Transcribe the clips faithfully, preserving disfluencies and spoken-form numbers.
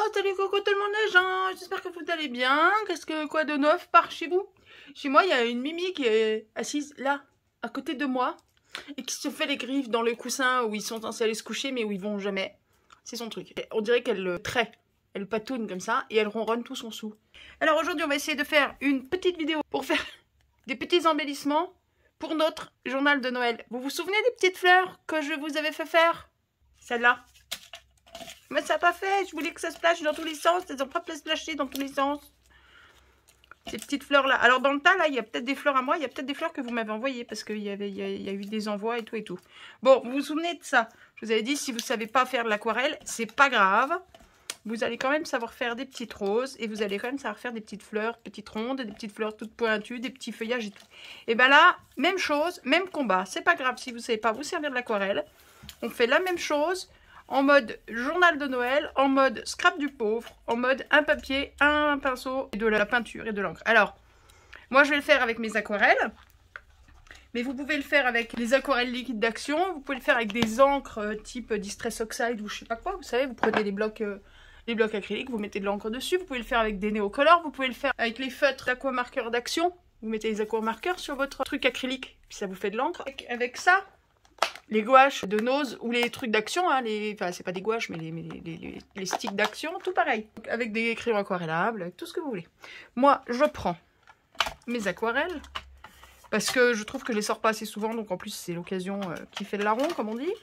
salut coucou tout le monde les gens, j'espère que vous allez bien. Qu'est-ce que quoi de neuf par chez vous? Chez moi il y a une Mimi qui est assise là, à côté de moi, et qui se fait les griffes dans le coussin où ils sont censés aller se coucher mais où ils vont jamais. C'est son truc. Et on dirait qu'elle le trait, elle patoune comme ça et elle ronronne tout son sou. Alors aujourd'hui on va essayer de faire une petite vidéo pour faire des petits embellissements pour notre journal de Noël. Vous vous souvenez des petites fleurs que je vous avais fait faire? Celle-là. Mais ça n'a pas fait, je voulais que ça splash dans tous les sens, elles ont pas splashé dans tous les sens. Ces petites fleurs là. Alors dans le tas là, il y a peut-être des fleurs à moi, il y a peut-être des fleurs que vous m'avez envoyées parce qu'il y avait, il y, a, il y a eu des envois et tout et tout. Bon, vous vous souvenez de ça? Je vous avais dit, si vous ne savez pas faire de l'aquarelle, c'est pas grave. Vous allez quand même savoir faire des petites roses et vous allez quand même savoir faire des petites fleurs, petites rondes, des petites fleurs toutes pointues, des petits feuillages et tout. Et ben là, même chose, même combat. C'est pas grave si vous ne savez pas vous servir de l'aquarelle. On fait la même chose. En mode journal de Noël, en mode scrap du pauvre, en mode un papier, un pinceau et de la peinture et de l'encre. Alors, moi je vais le faire avec mes aquarelles, mais vous pouvez le faire avec les aquarelles liquides d'Action, vous pouvez le faire avec des encres type Distress Oxide ou je sais pas quoi, vous savez, vous prenez les blocs, euh, les blocs acryliques, vous mettez de l'encre dessus, vous pouvez le faire avec des néocolores, vous pouvez le faire avec les feutres d'aquamarqueurs d'Action, vous mettez les aquamarqueurs sur votre truc acrylique, puis ça vous fait de l'encre. Avec, avec ça, les gouaches de Nose ou les trucs d'Action, hein, les... enfin c'est pas des gouaches mais les, les, les, les sticks d'Action, tout pareil. Donc, avec des crayons aquarellables, avec tout ce que vous voulez. Moi je prends mes aquarelles, parce que je trouve que je les sors pas assez souvent, donc en plus c'est l'occasion euh, qui fait le larron comme on dit.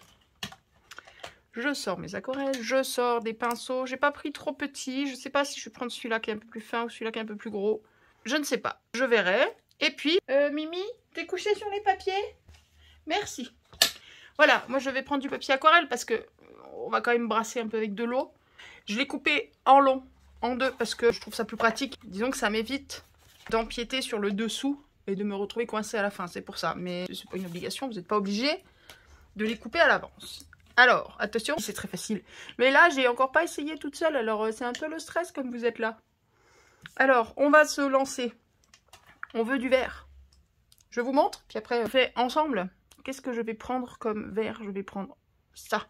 Je sors mes aquarelles, je sors des pinceaux, j'ai pas pris trop petit, je sais pas si je vais prendre celui-là qui est un peu plus fin ou celui-là qui est un peu plus gros. Je ne sais pas, je verrai. Et puis, euh, Mimi, t'es couchée sur les papiers? Merci. Voilà, moi je vais prendre du papier aquarelle parce que on va quand même brasser un peu avec de l'eau. Je l'ai coupé en long, en deux, parce que je trouve ça plus pratique. Disons que ça m'évite d'empiéter sur le dessous et de me retrouver coincée à la fin, c'est pour ça. Mais c'est pas une obligation, vous n'êtes pas obligé de les couper à l'avance. Alors, attention, c'est très facile. Mais là, j'ai encore pas essayé toute seule, alors c'est un peu le stress comme vous êtes là. Alors, on va se lancer. On veut du vert. Je vous montre, puis après on fait ensemble. Qu'est-ce que je vais prendre comme vert? Je vais prendre ça.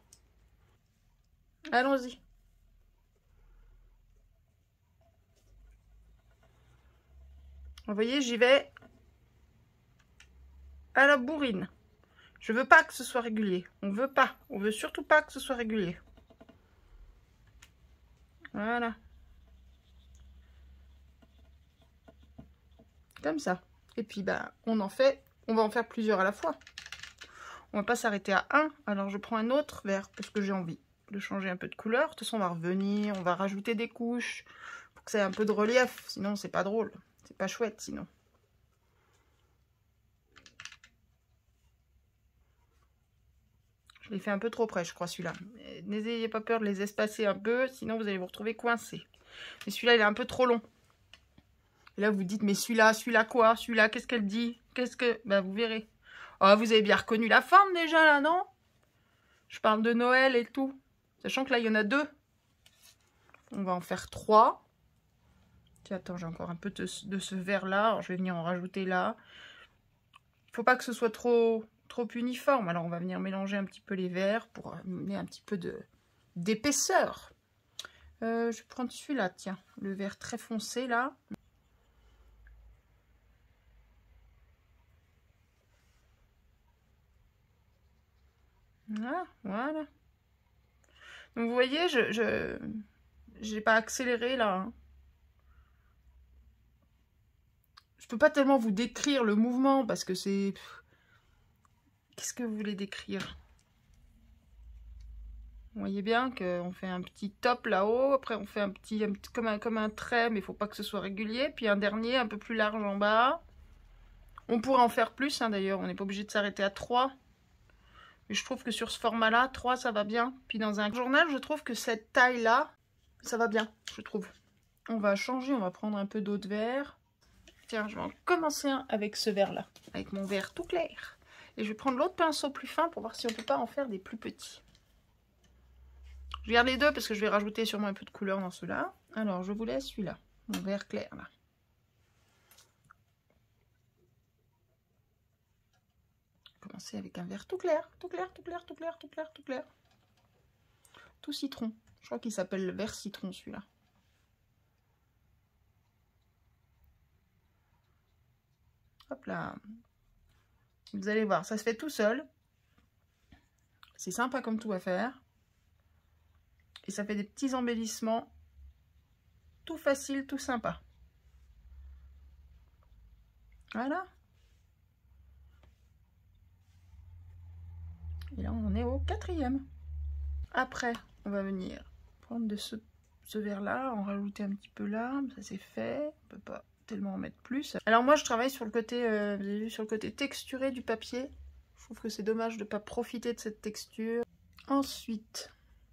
Allons-y. Vous voyez, j'y vais à la bourrine. Je veux pas que ce soit régulier. On veut pas. On veut surtout pas que ce soit régulier. Voilà. Comme ça. Et puis, bah, on en fait... On va en faire plusieurs à la fois. On va pas s'arrêter à un. Alors, je prends un autre vert parce que j'ai envie de changer un peu de couleur. De toute façon, on va revenir. On va rajouter des couches pour que ça ait un peu de relief. Sinon, c'est pas drôle. C'est pas chouette, sinon. Je l'ai fait un peu trop près, je crois, celui-là. N'ayez pas peur de les espacer un peu, sinon vous allez vous retrouver coincé. Mais celui-là, il est un peu trop long. Et là, vous dites, mais celui-là, celui-là quoi? Celui-là, qu'est-ce qu'elle dit? Qu'est-ce que... Bah, vous verrez. Oh, vous avez bien reconnu la forme déjà, là, non? Je parle de Noël et tout. Sachant que là, il y en a deux. On va en faire trois. Tiens, attends, j'ai encore un peu de, de ce vert-là. Alors, je vais venir en rajouter là. Il ne faut pas que ce soit trop... trop uniforme. Alors on va venir mélanger un petit peu les verts pour amener un petit peu de d'épaisseur. Euh, je vais prendre celui-là, tiens, le vert très foncé là. Voilà, voilà. Donc vous voyez, je je j'ai pas accéléré là. Hein. Je peux pas tellement vous décrire le mouvement parce que c'est... Qu'est-ce que vous voulez décrire? Vous voyez bien qu'on fait un petit top là-haut, après on fait un petit, un petit comme, un, comme un trait, mais il ne faut pas que ce soit régulier, puis un dernier un peu plus large en bas. On pourrait en faire plus, hein, d'ailleurs, on n'est pas obligé de s'arrêter à trois. Mais je trouve que sur ce format-là, trois, ça va bien. Puis dans un journal, je trouve que cette taille-là, ça va bien, je trouve. On va changer, on va prendre un peu d'eau de verre. Tiens, je vais en commencer un avec ce vert-là, avec mon vert tout clair. Et je vais prendre l'autre pinceau plus fin pour voir si on ne peut pas en faire des plus petits. Je garde les deux parce que je vais rajouter sûrement un peu de couleur dans ceux-là. Alors, je vous laisse celui-là, mon vert clair là. Commencer avec un vert tout clair, tout clair, tout clair, tout clair, tout clair, tout clair. Tout citron. Je crois qu'il s'appelle le vert citron, celui-là. Hop là. Vous allez voir, ça se fait tout seul. C'est sympa comme tout à faire. Et ça fait des petits embellissements. Tout facile, tout sympa. Voilà. Et là, on est au quatrième. Après, on va venir prendre de ce, ce verre-là, en rajouter un petit peu là. Ça, c'est fait. On peut pas tellement en mettre plus. Alors moi, je travaille sur le côté, euh, vous avez vu, sur le côté texturé du papier. Je trouve que c'est dommage de ne pas profiter de cette texture. Ensuite...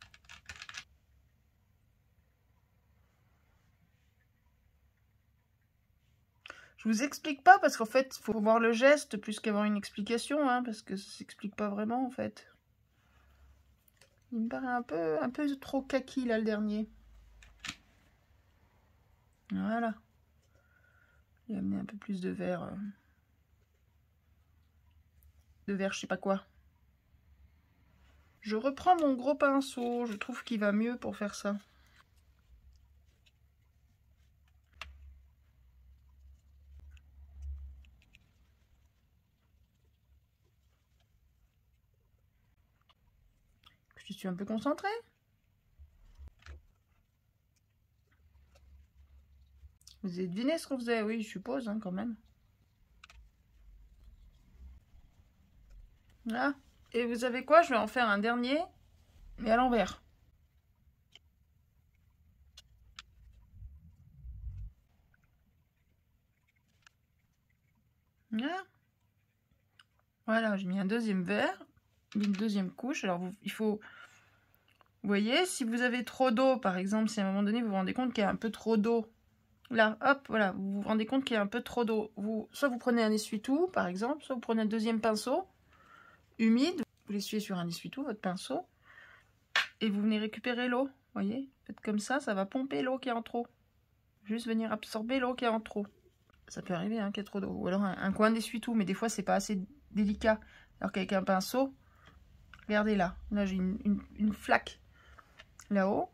Je vous explique pas parce qu'en fait, il faut voir le geste plus qu'avoir une explication, hein, parce que ça s'explique pas vraiment en fait. Il me paraît un peu, un peu trop kaki là le dernier. Voilà. Il a amené un peu plus de vert. Euh... De vert, je sais pas quoi. Je reprends mon gros pinceau. Je trouve qu'il va mieux pour faire ça. Je suis un peu concentrée. Vous avez deviné ce qu'on faisait? Oui, je suppose, hein, quand même. Là. Et vous savez quoi? Je vais en faire un dernier, mais à l'envers. Là. Voilà, j'ai mis un deuxième verre, une deuxième couche. Alors, vous, il faut... Vous voyez, si vous avez trop d'eau, par exemple, si à un moment donné, vous vous rendez compte qu'il y a un peu trop d'eau, là, hop, voilà, vous vous rendez compte qu'il y a un peu trop d'eau. Vous, soit vous prenez un essuie-tout, par exemple, soit vous prenez un deuxième pinceau humide, vous l'essuyez sur un essuie-tout, votre pinceau, et vous venez récupérer l'eau, vous voyez. Faites comme ça, ça va pomper l'eau qui est en trop. Juste venir absorber l'eau qui est en trop. Ça peut arriver, hein, qu'il y a trop d'eau. Ou alors un, un coin d'essuie-tout, mais des fois, c'est pas assez délicat. Alors qu'avec un pinceau, regardez là, là j'ai une, une, une flaque là-haut.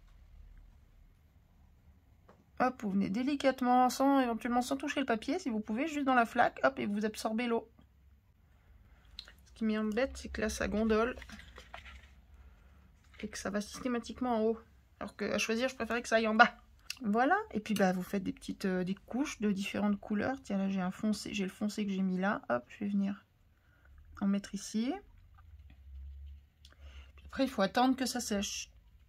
Hop, vous venez délicatement, sans éventuellement sans toucher le papier, si vous pouvez, juste dans la flaque, hop, et vous absorbez l'eau. Ce qui m'embête, c'est que là, ça gondole. Et que ça va systématiquement en haut. Alors qu'à choisir, je préférais que ça aille en bas. Voilà, et puis bah vous faites des petites euh, des couches de différentes couleurs. Tiens, là j'ai un foncé, j'ai le foncé que j'ai mis là. Hop, je vais venir en mettre ici. Puis après, il faut attendre que ça sèche.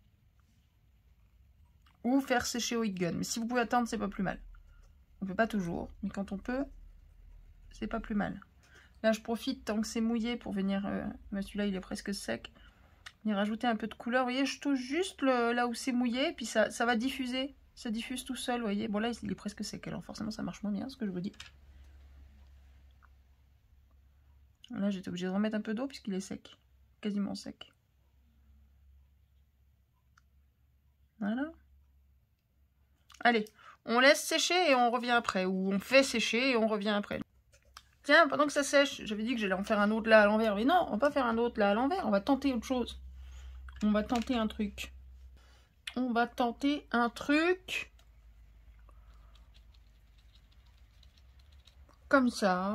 Ou faire sécher au heat gun. Mais si vous pouvez attendre, c'est pas plus mal. On peut pas toujours, mais quand on peut, c'est pas plus mal. Là, je profite tant que c'est mouillé pour venir... Euh, celui-là, il est presque sec. Venir rajouter un peu de couleur. Vous voyez, je touche juste le, là où c'est mouillé, puis ça, ça va diffuser. Ça diffuse tout seul, vous voyez. Bon, là, il est presque sec, alors forcément, ça marche moins bien, ce que je vous dis. Là, j'étais obligée de remettre un peu d'eau, puisqu'il est sec. Quasiment sec. Voilà. Allez, on laisse sécher et on revient après. Ou on fait sécher et on revient après. Tiens, pendant que ça sèche, j'avais dit que j'allais en faire un autre là à l'envers. Mais non, on va pas faire un autre là à l'envers. On va tenter autre chose. On va tenter un truc. On va tenter un truc. Comme ça.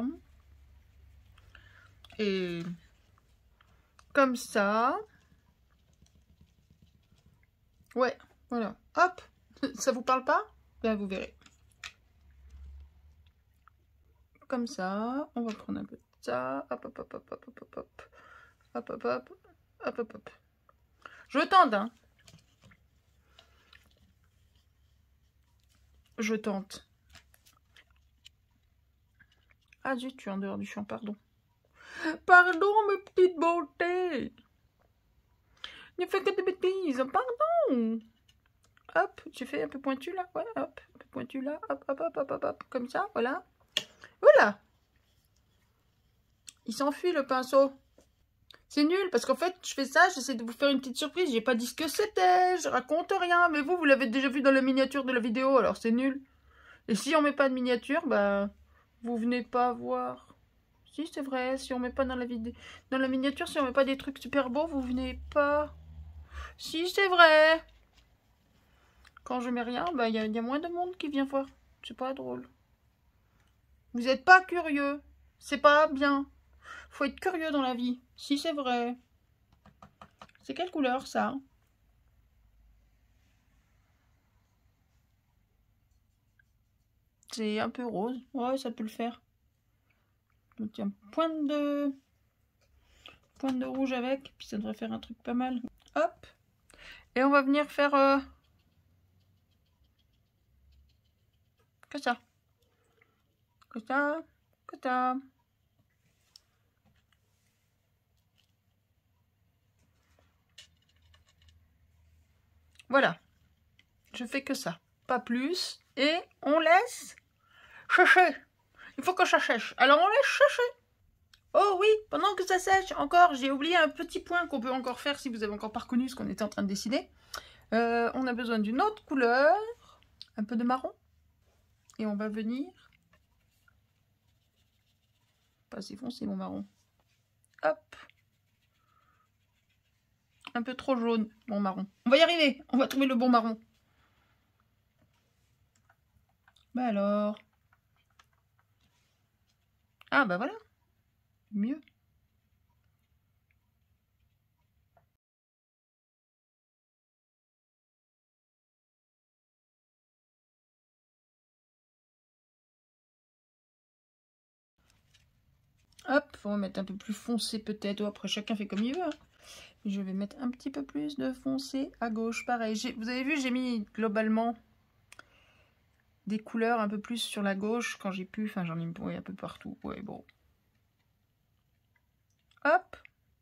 Et comme ça. Ouais, voilà. Hop. Ça vous parle pas? Ben, vous verrez. Comme ça. On va prendre un peu de ça. Hop, hop, hop, hop, hop, hop, hop. Hop, hop, hop. Hop, hop, hop. Je tente, hein. Je tente. Ah zut, tu es en dehors du champ, pardon. Pardon, mes petites beautés. Ne fais que des bêtises, pardon. Hop, j'ai fait un peu pointu là, ouais, hop, un peu pointu là, hop, hop, hop, hop, hop, hop, comme ça, voilà. Voilà. Il s'enfuit le pinceau. C'est nul, parce qu'en fait, je fais ça, j'essaie de vous faire une petite surprise, j'ai pas dit ce que c'était, je raconte rien, mais vous, vous l'avez déjà vu dans la miniature de la vidéo, alors c'est nul. Et si on met pas de miniature, bah, vous venez pas voir. Si, c'est vrai, si on met pas dans la vidéo, dans la miniature, si on met pas des trucs super beaux, vous venez pas. Si, c'est vrai. Quand je mets rien, bah, il y, y a moins de monde qui vient voir. C'est pas drôle. Vous n'êtes pas curieux. C'est pas bien. Faut être curieux dans la vie. Si c'est vrai. C'est quelle couleur ça? C'est un peu rose. Ouais, ça peut le faire. Donc, un pointe de... pointe de rouge avec. Puis ça devrait faire un truc pas mal. Hop. Et on va venir faire... Euh... que ça. Que ça. Que ça. Voilà. Je fais que ça. Pas plus. Et on laisse sécher. Il faut que ça sèche. Alors on laisse sécher. Oh oui, pendant que ça sèche, encore, j'ai oublié un petit point qu'on peut encore faire si vous avez encore pas reconnu ce qu'on était en train de décider. Euh, on a besoin d'une autre couleur. Un peu de marron. Et on va venir... pas si foncé mon marron. Hop. Un peu trop jaune, mon marron. On va y arriver. On va trouver le bon marron. Bah alors. Ah bah voilà. Mieux. Hop, on va mettre un peu plus foncé peut-être. Après, chacun fait comme il veut. Hein. Je vais mettre un petit peu plus de foncé à gauche. Pareil, vous avez vu, j'ai mis globalement des couleurs un peu plus sur la gauche quand j'ai pu. Enfin, j'en ai mis ouais, un peu partout. Ouais, bon. Hop.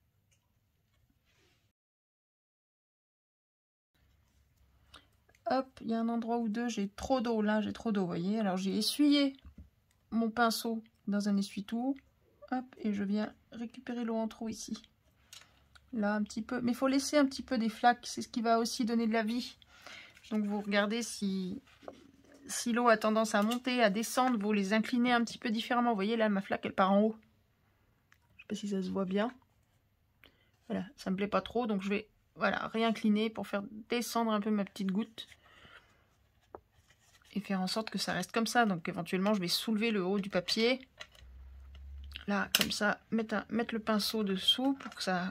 Hop, il y a un endroit ou deux, j'ai trop d'eau. Là, j'ai trop d'eau, vous voyez. Alors, j'ai essuyé mon pinceau dans un essuie-tout. Hop, et je viens récupérer l'eau en trop ici. Là, un petit peu. Mais il faut laisser un petit peu des flaques. C'est ce qui va aussi donner de la vie. Donc, vous regardez si, si l'eau a tendance à monter, à descendre. Vous les inclinez un petit peu différemment. Vous voyez, là, ma flaque, elle part en haut. Je sais pas si ça se voit bien. Voilà, ça me plaît pas trop. Donc, je vais voilà, réincliner pour faire descendre un peu ma petite goutte. Et faire en sorte que ça reste comme ça. Donc, éventuellement, je vais soulever le haut du papier. Là, comme ça, mettre, un, mettre le pinceau dessous pour que ça...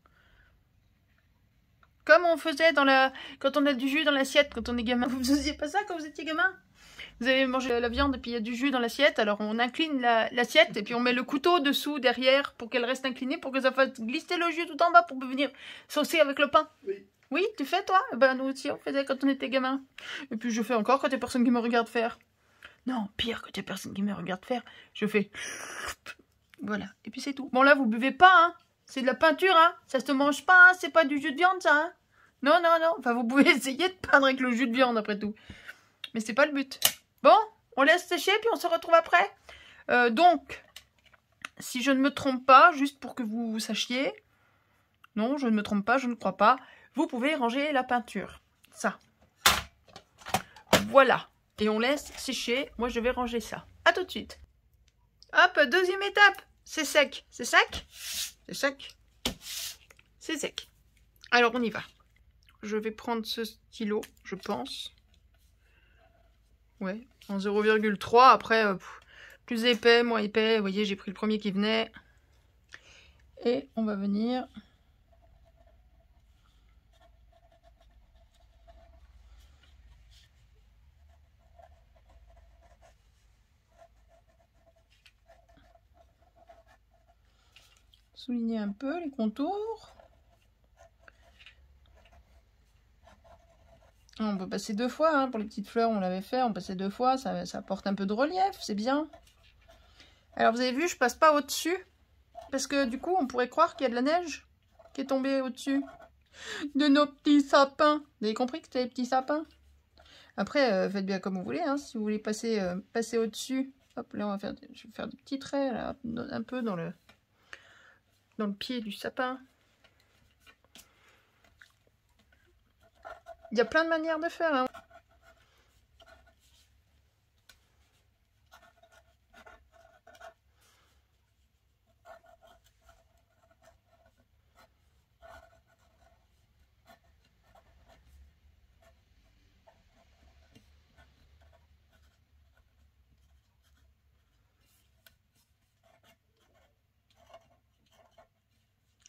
Comme on faisait dans la... quand on a du jus dans l'assiette, quand on est gamin. Vous faisiez pas ça quand vous étiez gamin? Vous avez mangé la viande et puis il y a du jus dans l'assiette. Alors on incline l'assiette la, et puis on met le couteau dessous, derrière, pour qu'elle reste inclinée, pour que ça fasse glisser le jus tout en bas pour venir saucer avec le pain. Oui. Oui, tu fais toi? Ben nous aussi on faisait quand on était gamin. Et puis je fais encore quand il n'y a personne qui me regarde faire. Non, pire, quand il n'y a personne qui me regarde faire, je fais... Voilà, et puis c'est tout. Bon là, vous buvez pas, hein. C'est de la peinture, hein. Ça se mange pas, hein. C'est pas du jus de viande, ça, hein. Non, non, non. Enfin, vous pouvez essayer de peindre avec le jus de viande, après tout. Mais c'est pas le but. Bon, on laisse sécher, puis on se retrouve après. Euh, donc, si je ne me trompe pas, juste pour que vous sachiez... Non, je ne me trompe pas, je ne crois pas. Vous pouvez ranger la peinture. Ça. Voilà. Et on laisse sécher. Moi, je vais ranger ça. À tout de suite. Hop, deuxième étape. C'est sec. C'est sec? C'est sec. C'est sec. Alors, on y va. Je vais prendre ce stylo, je pense. Ouais, en zéro virgule trois. Après, euh, plus épais, moins épais. Vous voyez, j'ai pris le premier qui venait. Et on va venir... souligner un peu les contours. On peut passer deux fois, hein, pour les petites fleurs, on l'avait fait, on passait deux fois, ça, ça apporte un peu de relief, c'est bien. Alors vous avez vu, je passe pas au-dessus, parce que du coup, on pourrait croire qu'il y a de la neige qui est tombée au-dessus de nos petits sapins. Vous avez compris que c'était des petits sapins? Après, euh, faites bien comme vous voulez, hein, si vous voulez passer, euh, passer au-dessus. Hop, là, on va faire, je vais faire des petits traits, là, un peu dans le, dans le pied du sapin. Il y a plein de manières de faire, hein.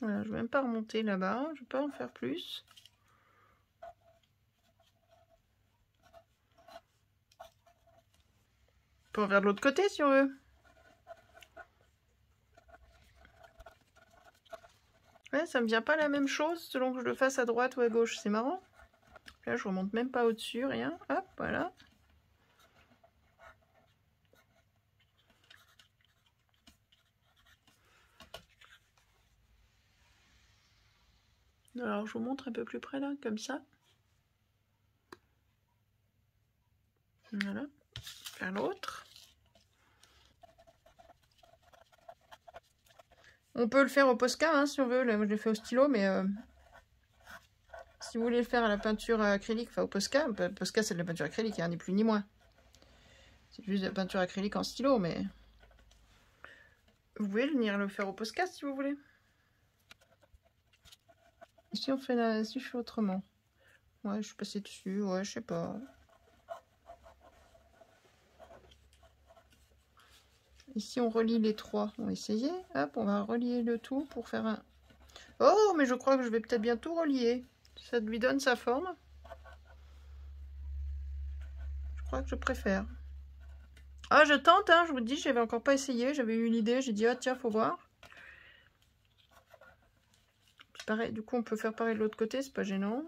Voilà, je vais même pas remonter là-bas, je vais pas en faire plus. On peut en faire de l'autre côté si on veut. Ouais, ça me vient pas la même chose selon que je le fasse à droite ou à gauche, c'est marrant. Là, je remonte même pas au-dessus, rien. Hop, voilà. Alors, je vous montre un peu plus près là, comme ça. Voilà. Faire l'autre. On peut le faire au Posca, hein, si on veut. Là, moi, je l'ai fait au stylo, mais euh, si vous voulez le faire à la peinture acrylique, enfin au Posca, Posca, c'est de la peinture acrylique, hein, ni plus ni moins. C'est juste de la peinture acrylique en stylo, mais vous pouvez venir le faire au Posca si vous voulez. Si on fait la... si je fais autrement. Ouais, je suis passée dessus, ouais, je sais pas. Ici, on relie les trois. On va essayer. Hop, on va relier le tout pour faire un... Oh, mais je crois que je vais peut-être bien tout relier. Ça lui donne sa forme. Je crois que je préfère. Ah, je tente, hein, je vous dis, j'avais encore pas essayé. J'avais eu une idée, j'ai dit, ah tiens, faut voir. Pareil, du coup, on peut faire pareil de l'autre côté, c'est pas gênant.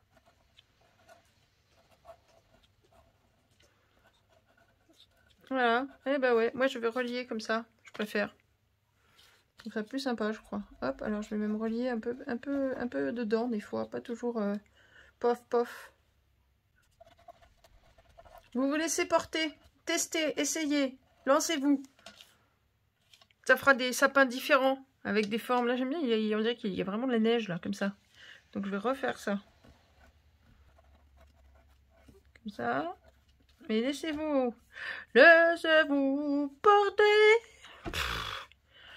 Voilà, et bah ouais, moi je vais relier comme ça, je préfère. Ça serait plus sympa, je crois. Hop, alors je vais même relier un peu, un peu, un peu dedans des fois, pas toujours euh, pof pof. Vous vous laissez porter, testez, essayez, lancez-vous. Ça fera des sapins différents, avec des formes. Là j'aime bien, il y a, on dirait qu'il y a vraiment de la neige là, comme ça. Donc je vais refaire ça. Comme ça. Mais laissez-vous, laissez-vous porter. Pff.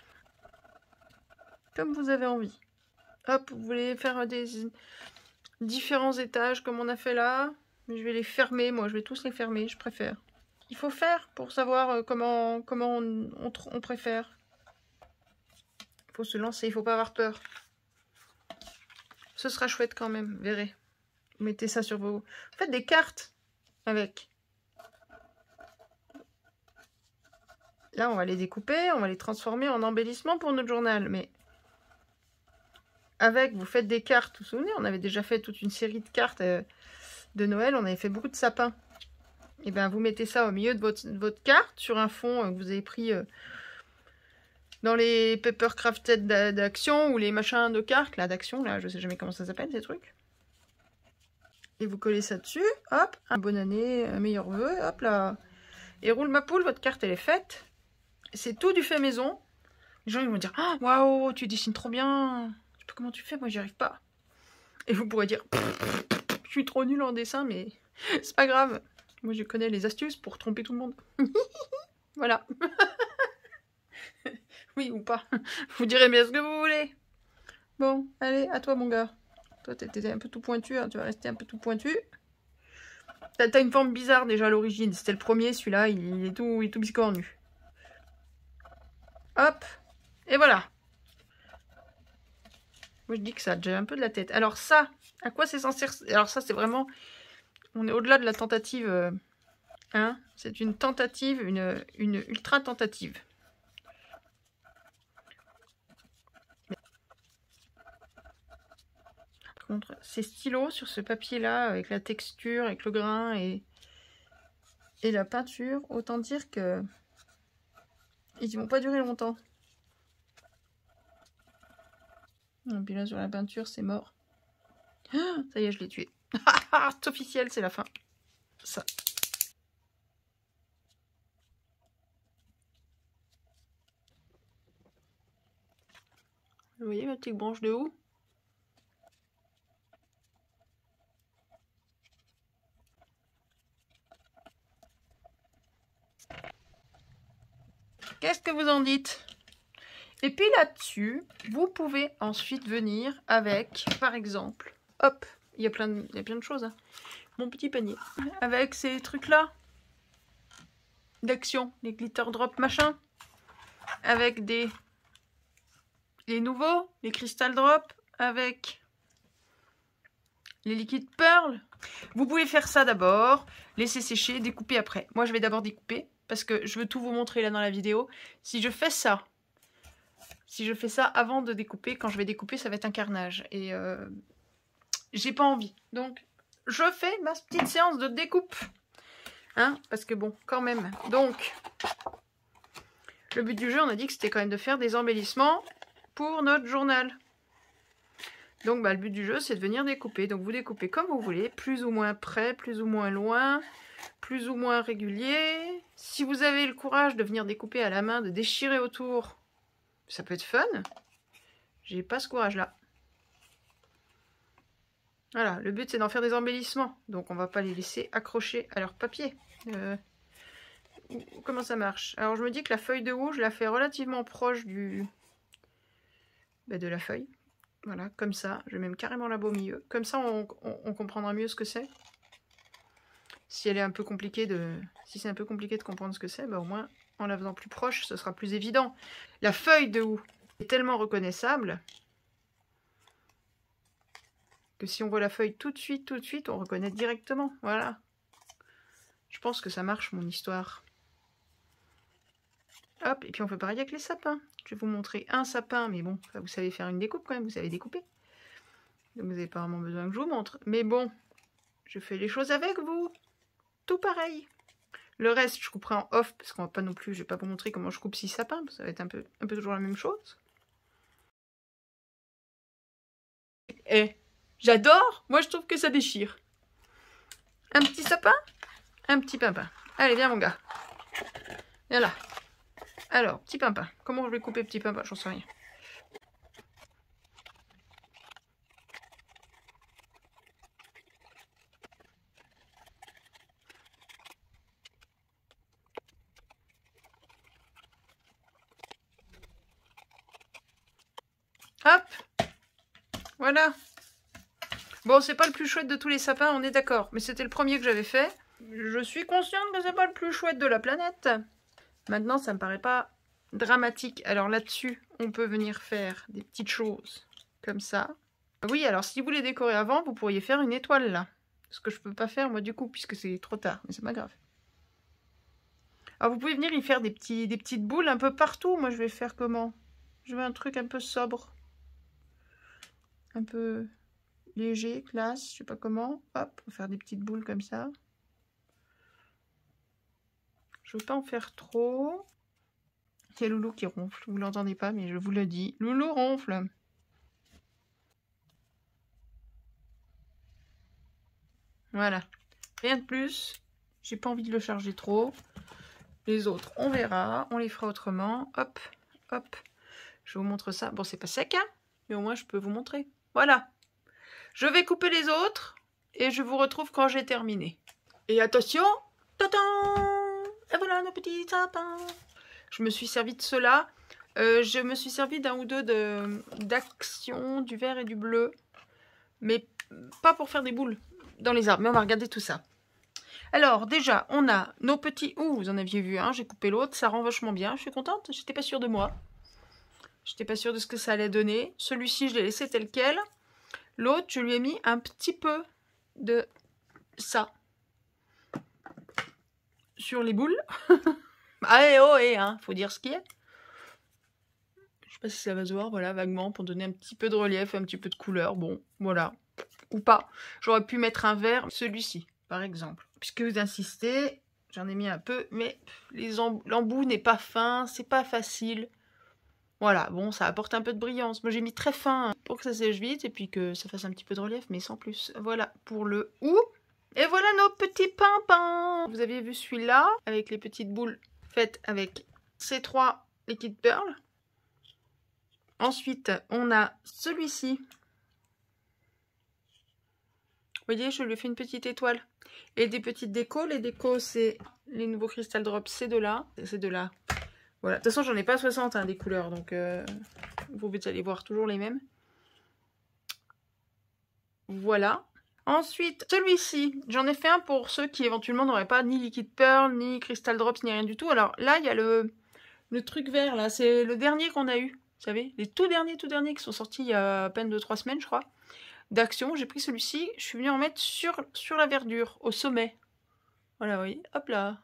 Comme vous avez envie. Hop, vous voulez faire des différents étages comme on a fait là. Mais je vais les fermer, moi je vais tous les fermer, je préfère. Il faut faire pour savoir comment, comment on, on, on préfère. Il faut se lancer, il faut pas avoir peur. Ce sera chouette quand même, verrez. Mettez ça sur vos... Faites des cartes avec. Là, on va les découper, on va les transformer en embellissement pour notre journal. Mais avec, vous faites des cartes. Vous vous souvenez, on avait déjà fait toute une série de cartes euh, de Noël. On avait fait beaucoup de sapins. Et bien, vous mettez ça au milieu de votre, de votre carte, sur un fond euh, que vous avez pris euh, dans les paper crafted d'action ou les machins de cartes, là, d'action, là, je sais jamais comment ça s'appelle, ces trucs. Et vous collez ça dessus, hop, un bonne année, un meilleur vœu, hop là. Et roule ma poule, votre carte, elle est faite. C'est tout du fait maison. Les gens, ils vont dire, ah, waouh, tu dessines trop bien. Je sais pas comment tu fais, moi, j'y arrive pas. Et vous pourrez dire, je suis trop nulle en dessin, mais c'est pas grave. Moi, je connais les astuces pour tromper tout le monde. Voilà. Oui ou pas. Vous direz bien ce que vous voulez. Bon, allez, à toi, mon gars. Toi, t'étais un peu tout pointu, hein, tu vas rester un peu tout pointu. T'as une forme bizarre déjà à l'origine. C'était le premier, celui-là, il est tout, il est tout biscornu. Hop. Et voilà. Moi, je dis que ça a déjà un peu de la tête. Alors ça, à quoi c'est censé... Alors ça, c'est vraiment... On est au-delà de la tentative. Euh... Hein, c'est une tentative, une, une ultra tentative. Par contre, ces stylos sur ce papier-là, avec la texture, avec le grain et, et la peinture, autant dire que ils vont pas durer longtemps. Et puis là, sur la peinture, c'est mort. Ah, ça y est, je l'ai tué. C'est officiel, c'est la fin. Ça. Vous voyez ma petite branche de haut? Qu'est-ce que vous en dites? Et puis là-dessus, vous pouvez ensuite venir avec, par exemple, hop, il y a plein de, il y a plein de choses, hein. Mon petit panier, avec ces trucs-là, d'action, les glitter drop machin, avec des les nouveaux, les Crystal Drop avec les liquides Pearl. Vous pouvez faire ça d'abord, laisser sécher, découper après. Moi, je vais d'abord découper parce que je veux tout vous montrer là dans la vidéo. Si je fais ça, si je fais ça avant de découper, quand je vais découper, ça va être un carnage. Et euh, j'ai pas envie. Donc, je fais ma petite séance de découpe. Hein, parce que bon, quand même. Donc, le but du jeu, on a dit que c'était quand même de faire des embellissements pour notre journal. Donc bah, le but du jeu, c'est de venir découper. Donc vous découpez comme vous voulez, plus ou moins près, plus ou moins loin, plus ou moins régulier. Si vous avez le courage de venir découper à la main, de déchirer autour, ça peut être fun. J'ai pas ce courage-là. Voilà, le but c'est d'en faire des embellissements. Donc on va pas les laisser accrocher à leur papier. Euh, comment ça marche? Alors je me dis que la feuille de houx, je la fais relativement proche du... Bah, de la feuille. Voilà, comme ça. Je vais même carrément là-bas au milieu. Comme ça, on, on, on comprendra mieux ce que c'est. Si elle est un peu compliquée de... Si c'est un peu compliqué de comprendre ce que c'est, bah au moins, en la faisant plus proche, ce sera plus évident. La feuille de houx est tellement reconnaissable que si on voit la feuille tout de suite, tout de suite, on reconnaît directement. Voilà. Je pense que ça marche, mon histoire. Hop, et puis on fait pareil avec les sapins. Je vais vous montrer un sapin, mais bon, vous savez faire une découpe quand même, vous savez découper. Donc vous n'avez pas vraiment besoin que je vous montre. Mais bon, je fais les choses avec vous. Tout pareil. Le reste, je couperai en off, parce qu'on va pas non plus, je vais pas vous montrer comment je coupe six sapins, ça va être un peu, un peu toujours la même chose. Et j'adore, moi je trouve que ça déchire. Un petit sapin, un petit pimpin. Allez, viens mon gars. Viens là. Alors, petit pimpin. Comment je vais couper petit pimpin? J'en sais rien. Hop. Voilà. Bon, c'est pas le plus chouette de tous les sapins, on est d'accord. Mais c'était le premier que j'avais fait. Je suis consciente que c'est pas le plus chouette de la planète. Maintenant, ça me paraît pas dramatique. Alors là-dessus, on peut venir faire des petites choses comme ça. Oui, alors si vous voulez décorer avant, vous pourriez faire une étoile là. Ce que je peux pas faire moi du coup, puisque c'est trop tard. Mais c'est pas grave. Alors vous pouvez venir y faire des, petits, des petites boules un peu partout. Moi, je vais faire comment? Je veux un truc un peu sobre. Un peu léger, classe, je sais pas comment. Hop, on va faire des petites boules comme ça. Je veux pas en faire trop. Il y a Loulou qui ronfle. Vous l'entendez pas, mais je vous le dis. Loulou ronfle. Voilà. Rien de plus. J'ai pas envie de le charger trop. Les autres, on verra. On les fera autrement. Hop, hop. Je vous montre ça. Bon, c'est pas sec, hein, mais au moins, je peux vous montrer. Voilà. Je vais couper les autres. Et je vous retrouve quand j'ai terminé. Et attention. Tadam! Et voilà nos petits sapins. Je me suis servi de cela. Euh, je me suis servi d'un ou deux d'action, du vert et du bleu. Mais pas pour faire des boules dans les arbres. Mais on va regarder tout ça. Alors déjà, on a nos petits... Ouh, vous en aviez vu un, hein, j'ai coupé l'autre. Ça rend vachement bien. Je suis contente. J'étais pas sûre de moi. J'étais pas sûre de ce que ça allait donner. Celui-ci, je l'ai laissé tel quel. L'autre, je lui ai mis un petit peu de ça. Sur les boules. Allez, oh, et hein, faut dire ce qui est. Je sais pas si ça va se voir, voilà, vaguement, pour donner un petit peu de relief, un petit peu de couleur. Bon, voilà. Ou pas. J'aurais pu mettre un vert, celui-ci, par exemple. Puisque vous insistez, j'en ai mis un peu, mais l'embout n'est pas fin, c'est pas facile. Voilà, bon, ça apporte un peu de brillance. Moi, j'ai mis très fin pour que ça sèche vite et puis que ça fasse un petit peu de relief, mais sans plus. Voilà, pour le ou. Et voilà nos petits pimpins. Vous aviez vu celui-là, avec les petites boules faites avec ces trois liquid pearl. Ensuite, on a celui-ci. Vous voyez, je lui ai fait une petite étoile. Et des petites décos. Les décos, c'est les nouveaux Crystal Drops, c'est de là. C'est de là. Voilà. De toute façon, j'en ai pas soixante hein, des couleurs. Donc, euh, vous allez voir toujours les mêmes. Voilà. Ensuite, celui-ci, j'en ai fait un pour ceux qui éventuellement n'auraient pas ni Liquid Pearl, ni Crystal Drops, ni rien du tout. Alors là, il y a le, le truc vert, là, c'est le dernier qu'on a eu. Vous savez, les tout derniers, tout derniers qui sont sortis il y a à peine deux trois semaines, je crois, d'Action. J'ai pris celui-ci, je suis venue en mettre sur, sur la verdure, au sommet. Voilà, vous voyez, hop là.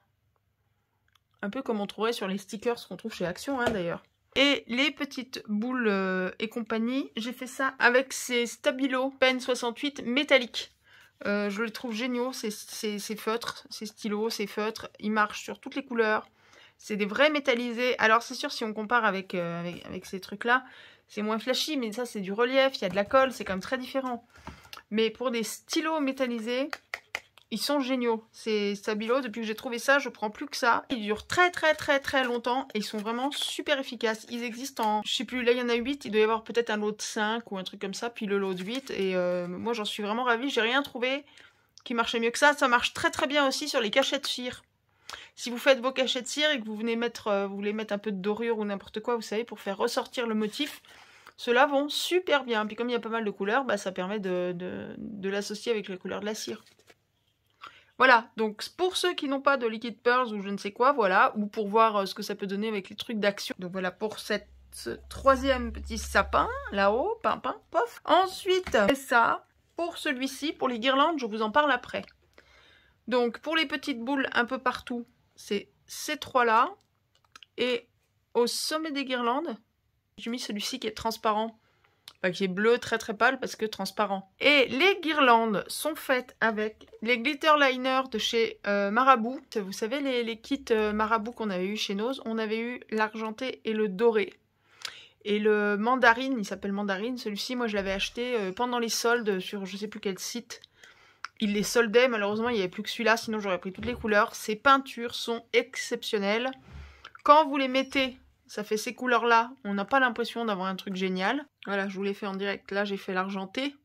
Un peu comme on trouverait sur les stickers qu'on trouve chez Action, hein, d'ailleurs. Et les petites boules euh, et compagnie, j'ai fait ça avec ces Stabilo Pen soixante-huit métalliques. Euh, je les trouve géniaux, ces, ces, ces feutres, ces stylos, ces feutres. Ils marchent sur toutes les couleurs. C'est des vrais métallisés. Alors c'est sûr, si on compare avec, euh, avec, avec ces trucs-là, c'est moins flashy, mais ça c'est du relief, il y a de la colle, c'est quand même très différent. Mais pour des stylos métallisés, ils sont géniaux. Ces Stabilo, depuis que j'ai trouvé ça, je prends plus que ça. Ils durent très très très très longtemps et ils sont vraiment super efficaces. Ils existent en, je sais plus, là il y en a huit, il doit y avoir peut-être un lot de cinq ou un truc comme ça, puis le lot de huit. Et euh, moi j'en suis vraiment ravie, j'ai rien trouvé qui marchait mieux que ça. Ça marche très très bien aussi sur les cachets de cire. Si vous faites vos cachets de cire et que vous venez mettre, euh, vous voulez mettre un peu de dorure ou n'importe quoi, vous savez, pour faire ressortir le motif, ceux-là vont super bien. Puis comme il y a pas mal de couleurs, bah, ça permet de, de, de l'associer avec la couleur de la cire. Voilà, donc pour ceux qui n'ont pas de liquid pearls ou je ne sais quoi, voilà, ou pour voir euh, ce que ça peut donner avec les trucs d'Action. Donc voilà pour cette, ce troisième petit sapin, là-haut, pimpin, pof. Ensuite, c'est ça. Pour celui-ci, pour les guirlandes, je vous en parle après. Donc pour les petites boules un peu partout, c'est ces trois-là. Et au sommet des guirlandes, j'ai mis celui-ci qui est transparent. Enfin, qui est bleu très très pâle parce que transparent. Et les guirlandes sont faites avec les glitter liners de chez euh, Marabout. Vous savez les, les kits euh, Marabout qu'on avait eu chez Nose, on avait eu l'argenté et le doré. Et le mandarine, il s'appelle mandarine, celui-ci moi je l'avais acheté euh, pendant les soldes sur je sais plus quel site. Il les soldait, malheureusement il n'y avait plus que celui-là, sinon j'aurais pris toutes les couleurs. Ces peintures sont exceptionnelles. Quand vous les mettez, ça fait ces couleurs-là, on n'a pas l'impression d'avoir un truc génial. Voilà, je vous l'ai fait en direct. Là, j'ai fait l'argenté.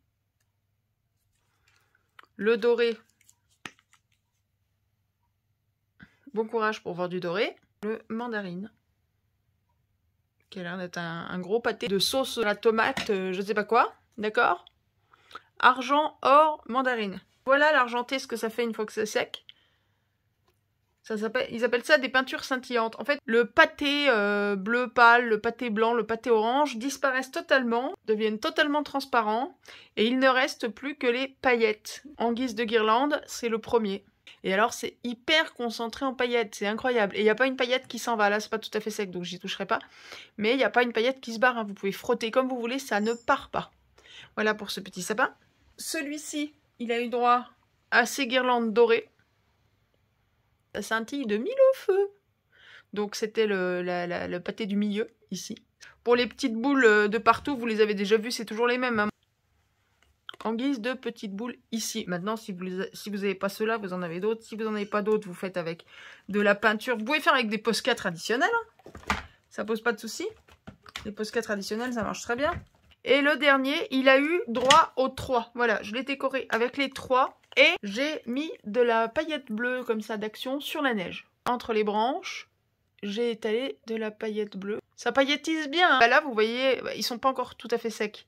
Le doré. Bon courage pour voir du doré. Le mandarine. Qui a l'air d'être un, un gros pâté de sauce à la tomate, euh, je sais pas quoi. D'accord? Argent, or, mandarine. Voilà l'argenté, ce que ça fait une fois que c'est sec. Ça ils appellent ça des peintures scintillantes. En fait, le pâté euh, bleu pâle, le pâté blanc, le pâté orange disparaissent totalement, deviennent totalement transparents, et il ne reste plus que les paillettes. En guise de guirlande, c'est le premier. Et alors, c'est hyper concentré en paillettes, c'est incroyable. Et il n'y a pas une paillette qui s'en va, là, c'est pas tout à fait sec, donc j'y toucherai pas. Mais il n'y a pas une paillette qui se barre, hein. Vous pouvez frotter comme vous voulez, ça ne part pas. Voilà pour ce petit sapin. Celui-ci, il a eu droit à ses guirlandes dorées. Ça scintille de mille au feu. Donc c'était le, la, la, le pâté du milieu, ici. Pour les petites boules de partout, vous les avez déjà vues, c'est toujours les mêmes. Hein. En guise de petites boules ici. Maintenant, si vous n'avez si vous pas ceux-là, vous en avez d'autres. Si vous n'en avez pas d'autres, vous faites avec de la peinture. Vous pouvez faire avec des Posca traditionnels. Hein. Ça pose pas de souci. Les Posca traditionnels, ça marche très bien. Et le dernier, il a eu droit aux trois. Voilà, je l'ai décoré avec les trois. Et j'ai mis de la paillette bleue comme ça d'Action sur la neige. Entre les branches, j'ai étalé de la paillette bleue. Ça paillettise bien. Hein. Là, vous voyez, ils sont pas encore tout à fait secs.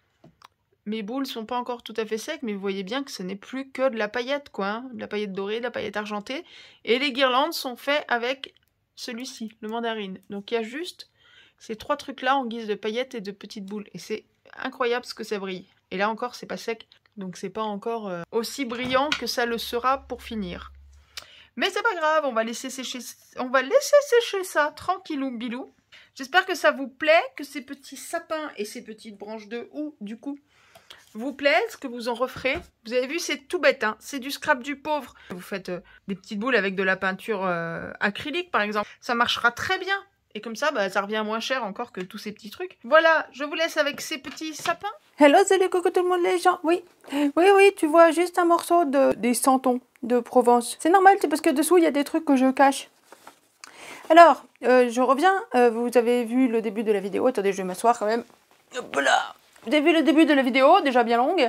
Mes boules sont pas encore tout à fait secs, mais vous voyez bien que ce n'est plus que de la paillette, quoi. Hein. De la paillette dorée, de la paillette argentée. Et les guirlandes sont faites avec celui-ci, le mandarine. Donc il y a juste ces trois trucs-là en guise de paillettes et de petites boules. Et c'est incroyable ce que ça brille. Et là encore, c'est pas sec. Donc c'est pas encore euh, aussi brillant que ça le sera pour finir. Mais c'est pas grave, on va laisser sécher, on va laisser sécher ça tranquillou bilou. J'espère que ça vous plaît, que ces petits sapins et ces petites branches de houx, du coup, vous plaisent, que vous en referez. Vous avez vu, c'est tout bête, hein, c'est du scrap du pauvre. Vous faites euh, des petites boules avec de la peinture euh, acrylique, par exemple. Ça marchera très bien. Et comme ça, bah, ça revient moins cher encore que tous ces petits trucs. Voilà, je vous laisse avec ces petits sapins. Hello, salut, coucou tout le monde les gens. Oui, oui, oui, tu vois juste un morceau de, des santons de Provence. C'est normal, c'est parce que dessous, il y a des trucs que je cache. Alors, euh, je reviens. Euh, vous avez vu le début de la vidéo. Attendez, je vais m'asseoir quand même. Voilà. Vous avez vu le début de la vidéo, déjà bien longue.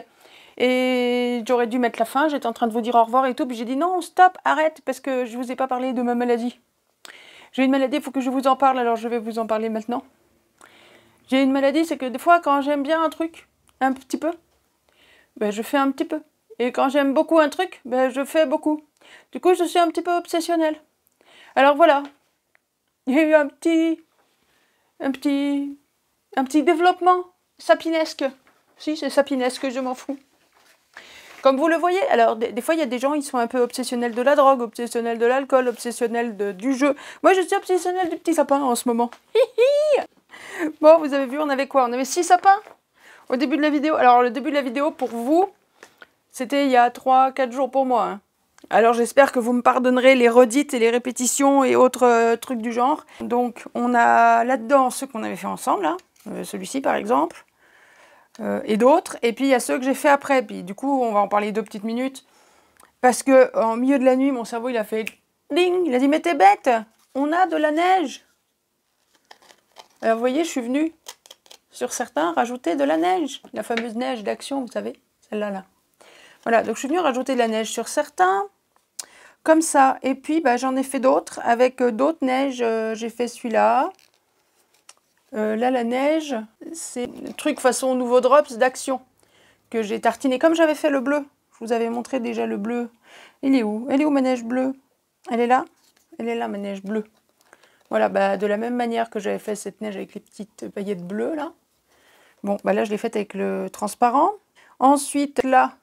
Et j'aurais dû mettre la fin. J'étais en train de vous dire au revoir et tout. Puis j'ai dit non, stop, arrête, parce que je vous ai pas parlé de ma maladie. J'ai une maladie, il faut que je vous en parle, alors je vais vous en parler maintenant. J'ai une maladie, c'est que des fois, quand j'aime bien un truc, un petit peu, ben je fais un petit peu. Et quand j'aime beaucoup un truc, ben je fais beaucoup. Du coup, je suis un petit peu obsessionnelle. Alors voilà, il y a eu un petit, un petit, un petit développement sapinesque. Si, c'est sapinesque, je m'en fous. Comme vous le voyez, alors des, des fois il y a des gens, ils sont un peu obsessionnels de la drogue, obsessionnels de l'alcool, obsessionnels de, du jeu. Moi je suis obsessionnelle du petit sapin en ce moment. Bon, vous avez vu, on avait quoi? On avait six sapins au début de la vidéo. Alors le début de la vidéo pour vous, c'était il y a trois quatre jours pour moi. Hein. Alors j'espère que vous me pardonnerez les redites et les répétitions et autres euh, trucs du genre. Donc on a là-dedans ceux qu'on avait fait ensemble, hein. euh, celui-ci par exemple. Euh, et d'autres, et puis il y a ceux que j'ai fait après, puis du coup on va en parler deux petites minutes, parce que en milieu de la nuit, mon cerveau il a fait ding, il a dit mais t'es bête, on a de la neige. Alors vous voyez, je suis venue sur certains rajouter de la neige, la fameuse neige d'action, vous savez, celle-là là. Voilà, donc je suis venue rajouter de la neige sur certains, comme ça, et puis bah, j'en ai fait d'autres, avec euh, d'autres neiges, euh, j'ai fait celui-là. Euh, là, la neige, c'est le truc façon nouveau drops d'action que j'ai tartiné. Comme j'avais fait le bleu, je vous avais montré déjà le bleu. Il est où? Elle est où ma neige bleue? Elle est là? Elle est là, ma neige bleue. Voilà, bah, de la même manière que j'avais fait cette neige avec les petites paillettes bleues, là. Bon, bah là, je l'ai faite avec le transparent. Ensuite, là,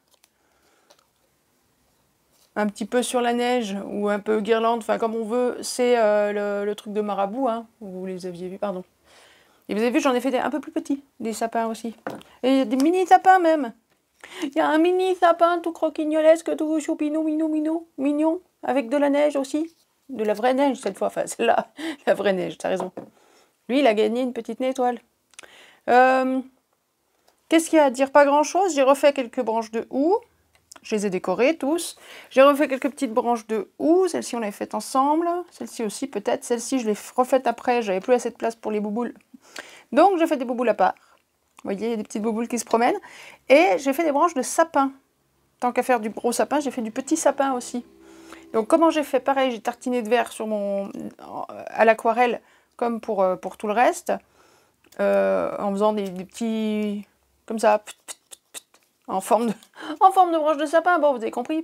un petit peu sur la neige ou un peu guirlande, enfin comme on veut, c'est euh, le, le truc de marabout, hein. Vous les aviez vus, pardon. Et vous avez vu, j'en ai fait des un peu plus petits, des sapins aussi. Et des mini sapins même. Il y a un mini sapin tout croquignolesque, tout choupinou, minou, minou, mignon, avec de la neige aussi. De la vraie neige cette fois, enfin celle-là, la vraie neige, t'as raison. Lui, il a gagné une petite étoile. Euh, Qu'est-ce qu'il y a à dire? Pas grand-chose. J'ai refait quelques branches de houx. Je les ai décorées tous. J'ai refait quelques petites branches de houx. Celle-ci, on l'avait faite ensemble. Celle-ci aussi, peut-être. Celle-ci, je l'ai refaite après. J'avais plus assez de place pour les bouboules. Donc, j'ai fait des bouboules à part. Vous voyez, il y a des petites bouboules qui se promènent. Et j'ai fait des branches de sapin. Tant qu'à faire du gros sapin, j'ai fait du petit sapin aussi. Donc, comment j'ai fait? Pareil, j'ai tartiné de verre sur mon, à l'aquarelle, comme pour, pour tout le reste. Euh, en faisant des, des petits... Comme ça. En forme de, en forme de branche de sapin. Bon, vous avez compris.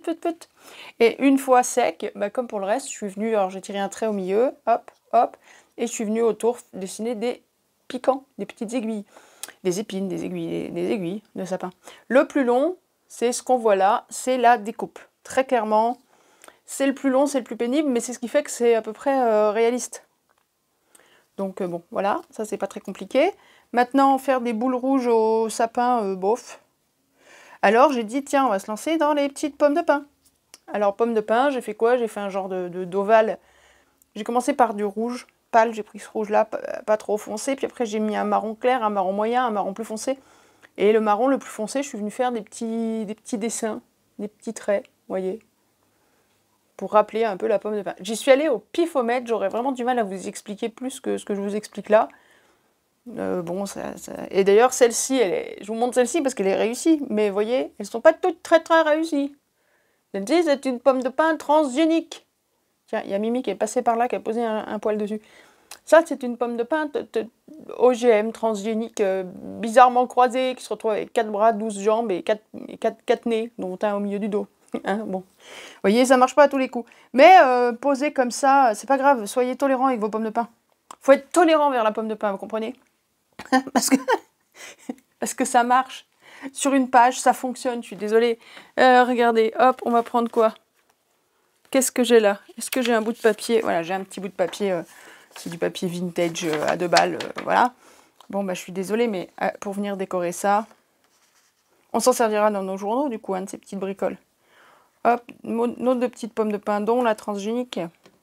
Et une fois sec, bah, comme pour le reste, je suis venue... Alors, j'ai tiré un trait au milieu. Hop, hop. Et je suis venue autour dessiner des piquants, des petites aiguilles, des épines, des aiguilles, des, des aiguilles de sapin. Le plus long, c'est ce qu'on voit là, c'est la découpe. Très clairement, c'est le plus long, c'est le plus pénible, mais c'est ce qui fait que c'est à peu près euh, réaliste. Donc euh, bon, voilà, ça c'est pas très compliqué. Maintenant, faire des boules rouges au sapin, euh, bof. Alors j'ai dit, tiens, on va se lancer dans les petites pommes de pin. Alors pommes de pin, j'ai fait quoi? J'ai fait un genre de, de d'ovale. J'ai commencé par du rouge. J'ai pris ce rouge là, pas, pas trop foncé, puis après j'ai mis un marron clair, un marron moyen, un marron plus foncé, et le marron le plus foncé, je suis venue faire des petits, des petits dessins, des petits traits, vous voyez, pour rappeler un peu la pomme de pin. J'y suis allée au pifomètre, j'aurais vraiment du mal à vous expliquer plus que ce que je vous explique là. Euh, bon, ça, ça... Et d'ailleurs, celle-ci, elle est... je vous montre celle-ci parce qu'elle est réussie, mais vous voyez, elles ne sont pas toutes très très réussies. Celle-ci, c'est une pomme de pin transgénique. Tiens, il y a Mimi qui est passée par là, qui a posé un, un poil dessus. Ça, c'est une pomme de pin O G M, transgénique, euh, bizarrement croisée, qui se retrouve avec quatre bras, douze jambes et quatre nez, dont un au milieu du dos. Hein, bon. Vous voyez, ça marche pas à tous les coups. Mais euh, posé comme ça, c'est pas grave, soyez tolérants avec vos pommes de pin. Faut être tolérant vers la pomme de pin, vous comprenez? Parce que parce que ça marche. Sur une page, ça fonctionne, je suis désolée. Euh, regardez, hop, on va prendre quoi? Qu'est-ce que j'ai là? Est-ce que j'ai un bout de papier? Voilà, j'ai un petit bout de papier, euh, c'est du papier vintage euh, à deux balles, euh, voilà. Bon, bah je suis désolée, mais euh, pour venir décorer ça, on s'en servira dans nos journaux, du coup, hein, de ces petites bricoles. Hop, nos deux petites pommes de pin, dont la transgénique.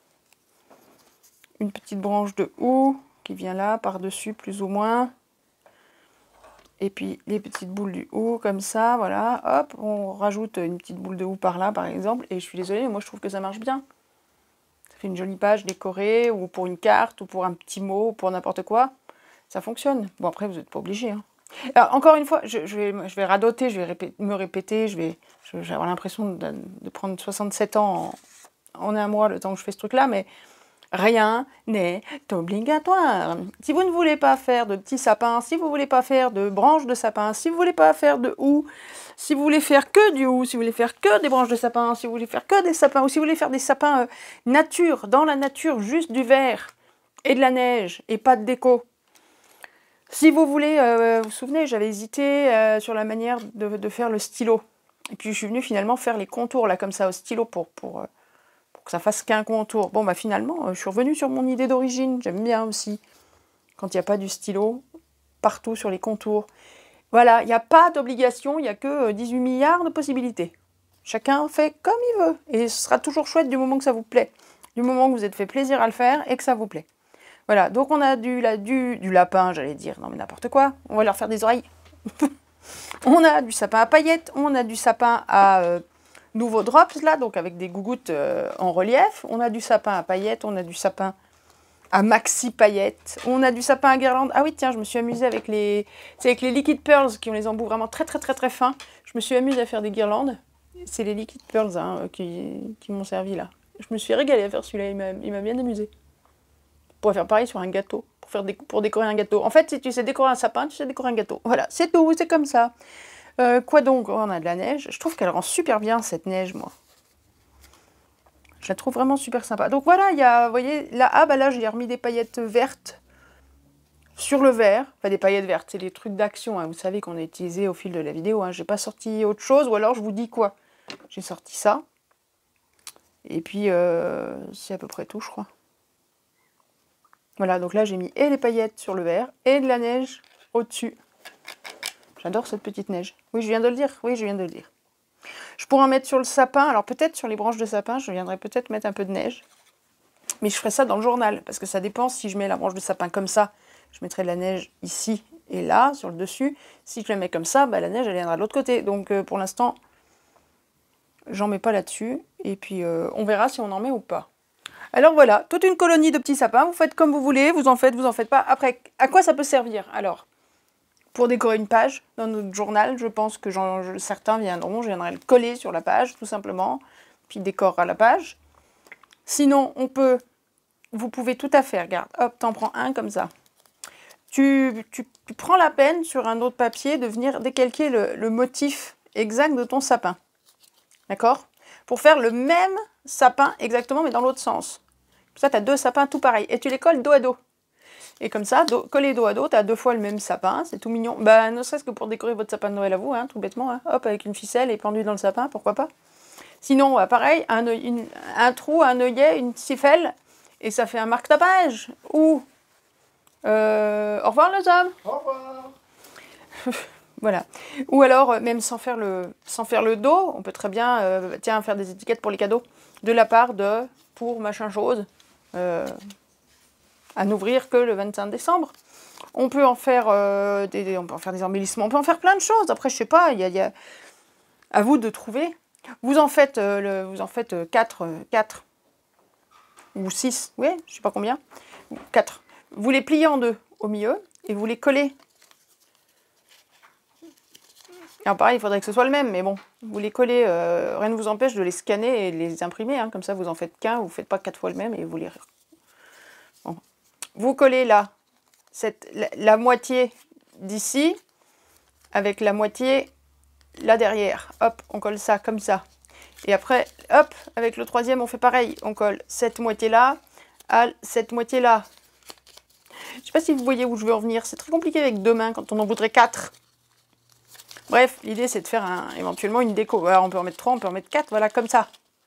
Une petite branche de houx qui vient là, par-dessus, plus ou moins. Et puis les petites boules du houx, comme ça, voilà. Hop, on rajoute une petite boule de houx par là, par exemple. Et je suis désolée, mais moi je trouve que ça marche bien. Ça fait une jolie page décorée, ou pour une carte, ou pour un petit mot, ou pour n'importe quoi. Ça fonctionne. Bon, après, vous n'êtes pas obligé. Hein. Alors, encore une fois, je, je, vais, je vais radoter, je vais répéter, me répéter, je vais, je vais avoir l'impression de, de prendre soixante-sept ans en, en un mois, le temps que je fais ce truc-là, mais... Rien n'est obligatoire. Si vous ne voulez pas faire de petits sapins, si vous ne voulez pas faire de branches de sapin, si vous ne voulez pas faire de houx, si vous voulez faire que du houx, si vous voulez faire que des branches de sapin, si vous voulez faire que des sapins, ou si vous voulez faire des sapins euh, nature, dans la nature, juste du verre et de la neige et pas de déco, Si vous voulez, euh, vous vous souvenez, j'avais hésité euh, sur la manière de, de faire le stylo. Et puis je suis venue finalement faire les contours là comme ça au stylo pour, pour, euh, pour que ça fasse qu'un contour. Bon bah finalement, euh, je suis revenue sur mon idée d'origine. J'aime bien aussi quand il n'y a pas du stylo partout sur les contours. Voilà, il n'y a pas d'obligation, il n'y a que dix-huit milliards de possibilités. Chacun fait comme il veut. Et ce sera toujours chouette du moment que ça vous plaît. Du moment que vous êtes fait plaisir à le faire et que ça vous plaît. Voilà, donc on a du, la, du, du lapin, j'allais dire, non mais n'importe quoi. On va leur faire des oreilles. On a du sapin à paillettes, on a du sapin à euh, nouveaux drops, là, donc avec des gougouttes euh, en relief. On a du sapin à paillettes, on a du sapin à maxi paillettes. On a du sapin à guirlande. Ah oui, tiens, je me suis amusée avec les... C'est avec les Liquid Pearls qui ont les embouts vraiment très très très très fins. Je me suis amusée à faire des guirlandes. C'est les Liquid Pearls hein, qui, qui m'ont servi là. Je me suis régalée à faire celui-là, il m'a bien amusé. On pourrait faire pareil sur un gâteau, pour, faire des, pour décorer un gâteau. En fait, si tu sais décorer un sapin, tu sais décorer un gâteau. Voilà, c'est tout, c'est comme ça. Euh, quoi donc? On a de la neige. Je trouve qu'elle rend super bien cette neige, moi. Je la trouve vraiment super sympa. Donc voilà, il y a, vous voyez, là, ah bah là, j'ai remis des paillettes vertes sur le vert. Enfin, des paillettes vertes, c'est les trucs d'action, hein, vous savez, qu'on a utilisé au fil de la vidéo. Hein. J'ai pas sorti autre chose, ou alors je vous dis quoi? J'ai sorti ça. Et puis, euh, c'est à peu près tout, je crois. Voilà, donc là, j'ai mis et les paillettes sur le vert, et de la neige au-dessus. J'adore cette petite neige. Oui, je viens de le dire. Oui, je viens de le dire. Je pourrais en mettre sur le sapin. Alors peut-être sur les branches de sapin, je viendrai peut-être mettre un peu de neige. Mais je ferai ça dans le journal, parce que ça dépend si je mets la branche de sapin comme ça. Je mettrai de la neige ici et là, sur le dessus. Si je la mets comme ça, bah, la neige, elle viendra de l'autre côté. Donc euh, pour l'instant, j'en mets pas là-dessus. Et puis euh, on verra si on en met ou pas. Alors voilà, toute une colonie de petits sapins. Vous faites comme vous voulez, vous en faites, vous en faites pas. Après, à quoi ça peut servir? Alors, pour décorer une page dans notre journal, je pense que je, certains viendront, je viendrai le coller sur la page, tout simplement, puis décore à la page. Sinon, on peut, vous pouvez tout à fait, regarde, hop, t'en prends un comme ça. Tu, tu, tu prends la peine sur un autre papier de venir décalquer le, le motif exact de ton sapin. D'accord? Pour faire le même sapin exactement, mais dans l'autre sens. Ça, tu as deux sapins tout pareils. Et tu les colles dos à dos. Et comme ça, dos, collés dos à dos, tu as deux fois le même sapin. C'est tout mignon. Bah, ne serait-ce que pour décorer votre sapin de Noël à vous, hein, tout bêtement. Hein. Hop, avec une ficelle et pendu dans le sapin, pourquoi pas. Sinon, bah, pareil, un, une, un trou, un œillet, une siffelle. Et ça fait un marque-tapage. Ou... Euh, au revoir les hommes. Au revoir. Voilà. Ou alors, même sans faire le, sans faire le dos, on peut très bien euh, tiens, faire des étiquettes pour les cadeaux. De la part de, pour machin chose, euh, à n'ouvrir que le vingt-cinq décembre. On peut en faire, euh, des, on peut en faire des embellissements, on peut en faire plein de choses. Après, je sais pas, il y a, y a à vous de trouver. Vous en faites, euh, le, vous en faites quatre, quatre ou six, oui, je sais pas combien, quatre. Vous les pliez en deux au milieu et vous les collez. Alors pareil, il faudrait que ce soit le même, mais bon, vous les collez, euh, rien ne vous empêche de les scanner et de les imprimer, hein, comme ça vous en faites qu'un, vous ne faites pas quatre fois le même et vous les... Bon. Vous collez là, cette, la, la moitié d'ici, avec la moitié là derrière. Hop, on colle ça comme ça. Et après, hop, avec le troisième, on fait pareil. On colle cette moitié-là à cette moitié-là. Je ne sais pas si vous voyez où je veux en venir. C'est très compliqué avec deux mains quand on en voudrait quatre. Bref, l'idée c'est de faire un, éventuellement une déco. Alors on peut en mettre trois, on peut en mettre quatre, voilà, comme ça.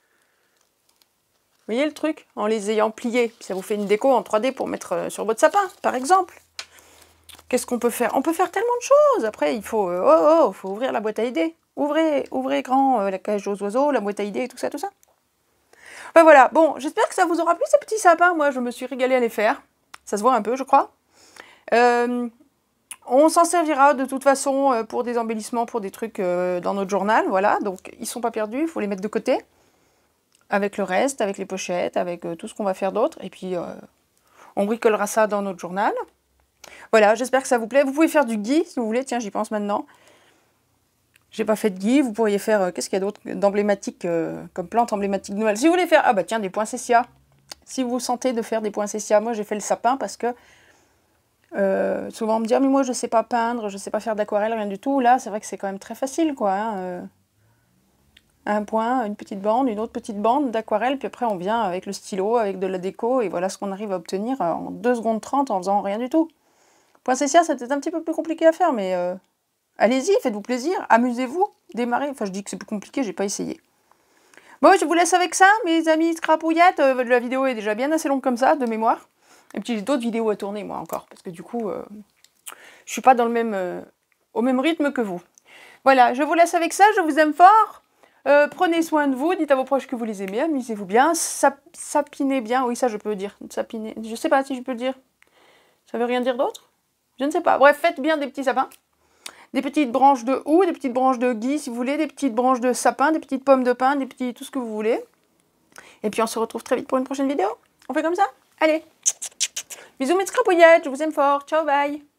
Vous voyez le truc? En les ayant pliés. Ça vous fait une déco en trois D pour mettre sur votre sapin, par exemple. Qu'est-ce qu'on peut faire? On peut faire tellement de choses. Après, il faut, euh, oh, oh, faut ouvrir la boîte à idées. Ouvrez, ouvrez grand euh, la cage aux oiseaux, la boîte à idées et tout ça, tout ça. Enfin voilà, bon, j'espère que ça vous aura plu ces petits sapins. Moi, je me suis régalée à les faire. Ça se voit un peu, je crois. Euh... On s'en servira de toute façon pour des embellissements, pour des trucs dans notre journal, voilà. Donc, ils ne sont pas perdus, il faut les mettre de côté. Avec le reste, avec les pochettes, avec tout ce qu'on va faire d'autre. Et puis, euh, on bricolera ça dans notre journal. Voilà, j'espère que ça vous plaît. Vous pouvez faire du gui, si vous voulez. Tiens, j'y pense maintenant. J'ai pas fait de gui. Vous pourriez faire, euh, qu'est-ce qu'il y a d'autre d'emblématique, euh, comme plante emblématique de Noël. Si vous voulez faire, ah bah tiens, des poinsettias. Si vous sentez de faire des poinsettias. Moi, j'ai fait le sapin parce que Euh, souvent on me dit, ah, mais moi je sais pas peindre, je sais pas faire d'aquarelle, rien du tout. Là, c'est vrai que c'est quand même très facile, quoi. Hein, euh, un point, une petite bande, une autre petite bande d'aquarelle, puis après on vient avec le stylo, avec de la déco, et voilà ce qu'on arrive à obtenir en deux secondes trente en faisant rien du tout. Poinsettia, c'est peut-être un petit peu plus compliqué à faire, mais euh, allez-y, faites-vous plaisir, amusez-vous, démarrez. Enfin, je dis que c'est plus compliqué, j'ai pas essayé. Bon, je vous laisse avec ça, mes amis scrapouillettes. Euh, la vidéo est déjà bien assez longue comme ça, de mémoire. Et puis j'ai d'autres vidéos à tourner, moi, encore, parce que du coup, euh, je suis pas dans le même, euh, au même rythme que vous. Voilà, je vous laisse avec ça, je vous aime fort. Euh, prenez soin de vous, dites à vos proches que vous les aimez, amusez-vous bien, sap sapinez bien, oui ça je peux dire, sapinez, je sais pas si je peux le dire, ça veut rien dire d'autre? Je ne sais pas, bref, faites bien des petits sapins, des petites branches de houx, des petites branches de gui si vous voulez, des petites branches de sapin, des petites pommes de pin, des petits, tout ce que vous voulez. Et puis on se retrouve très vite pour une prochaine vidéo, on fait comme ça? Allez, bisous mes scrapouillettes, je vous aime fort, ciao, bye.